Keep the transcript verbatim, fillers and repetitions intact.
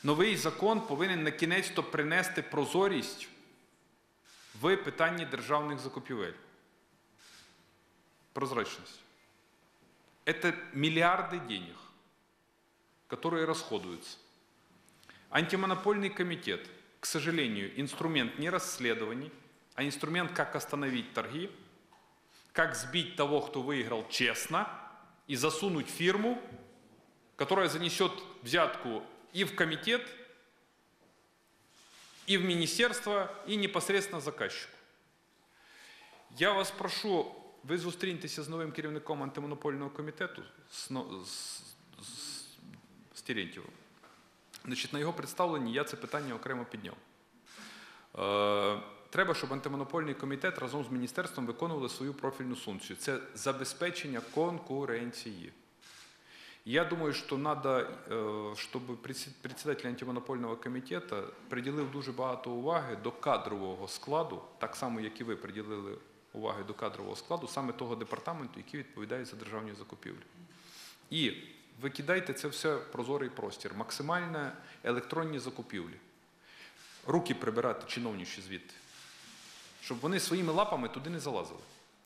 Новий закон повинен на кінець-то принести прозорість в питанні державних закупівель. Прозрачность. Это миллиарды денег, которые расходуются. Антимонопольный комитет, к сожалению, инструмент не расследований, а инструмент, как остановить торги, как сбить того, кто выиграл честно, и засунуть фирму, которая занесет взятку и в комитет, и в министерство, и непосредственно заказчику. Я вас прошу, ви зустрінетеся з новим керівником антимонопольного комітету, з, з, з, з Терентьєвим. Значить, на його представленні я це питання окремо підняв. Е, треба, щоб антимонопольний комітет разом з міністерством виконували свою профільну функцію. Це забезпечення конкуренції. Я думаю, що треба, щоб председатель антимонопольного комітету приділив дуже багато уваги до кадрового складу, так само, як і ви приділили уваги до кадрового складу, саме того департаменту, який відповідає за державні закупівлі. І викидайте це все в прозорий простір, максимально електронні закупівлі. Руки прибирати чиновничі звідти, щоб вони своїми лапами туди не залазили.